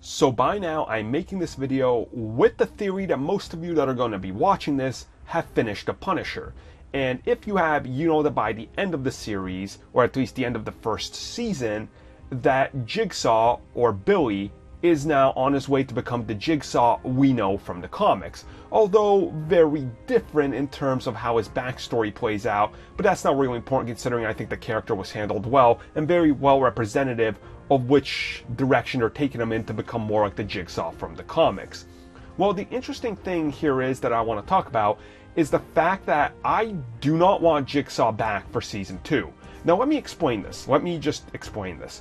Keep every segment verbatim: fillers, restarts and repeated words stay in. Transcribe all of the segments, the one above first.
So by now, I'm making this video with the theory that most of you that are going to be watching this have finished The Punisher. And if you have, you know that by the end of the series, or at least the end of the first season, that Jigsaw, or Billy, is now on his way to become the Jigsaw we know from the comics. Although very different in terms of how his backstory plays out, but that's not really important considering I think the character was handled well and very well representative of which direction they're taking him in to become more like the Jigsaw from the comics. Well, the interesting thing here is that I want to talk about is the fact that I do not want Jigsaw back for season two. Now let me explain this. Let me just explain this.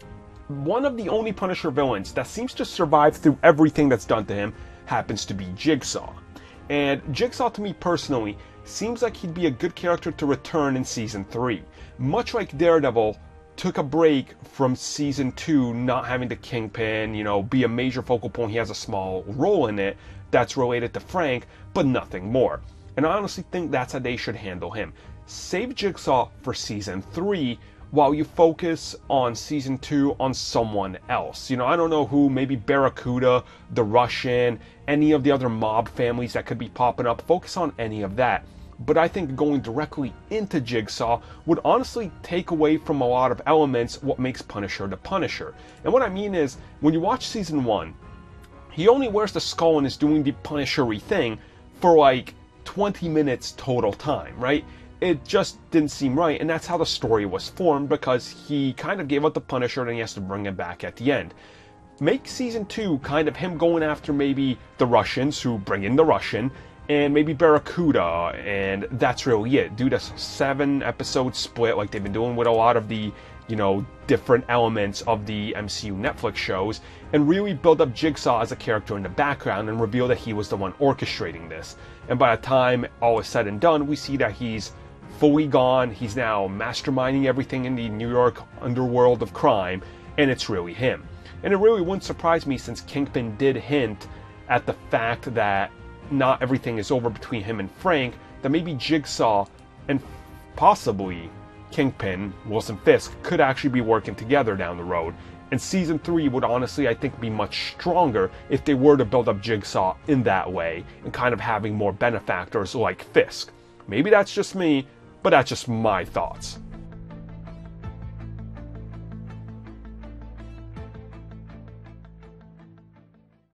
One of the only Punisher villains that seems to survive through everything that's done to him happens to be Jigsaw. And Jigsaw, to me personally, seems like he'd be a good character to return in season three. Much like Daredevil took a break from season two, not having the Kingpin, you know, be a major focal point. He has a small role in it that's related to Frank, but nothing more. And I honestly think that's how they should handle him. Save Jigsaw for season three, while you focus on season two on someone else. You know, I don't know who, maybe Barracuda, the Russian, any of the other mob families that could be popping up. Focus on any of that. But I think going directly into Jigsaw would honestly take away from a lot of elements what makes Punisher the Punisher. And what I mean is, when you watch season one, he only wears the skull and is doing the Punisher-y thing for like twenty minutes total time, right? It just didn't seem right, and that's how the story was formed, because he kind of gave up the Punisher and he has to bring him back at the end. Make season two kind of him going after maybe the Russians, who bring in the Russian, and maybe Barracuda, and that's really it. Do this seven episode split like they've been doing with a lot of the, you know, different elements of the M C U Netflix shows, and really build up Jigsaw as a character in the background and reveal that he was the one orchestrating this. And by the time all is said and done, we see that he's fully gone. He's now masterminding everything in the New York underworld of crime, and it's really him. And it really wouldn't surprise me, since Kingpin did hint at the fact that not everything is over between him and Frank, that maybe Jigsaw and possibly Kingpin, Wilson Fisk, could actually be working together down the road. And season three would honestly, I think, be much stronger if they were to build up Jigsaw in that way, and kind of having more benefactors like Fisk. Maybe that's just me, but that's just my thoughts.